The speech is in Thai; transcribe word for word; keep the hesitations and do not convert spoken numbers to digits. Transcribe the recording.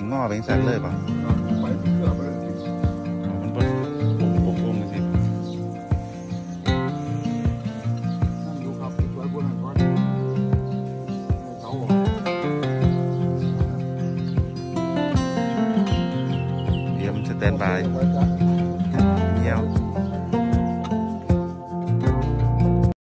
งอเป็นสันเลยป่ะไปเกือบไปเลยมันบดปุ่มปุ่มปุ่มสินั่งดูครับไว้บนนั้นก่อนเขาเดี๋ยวมันสแตนบาย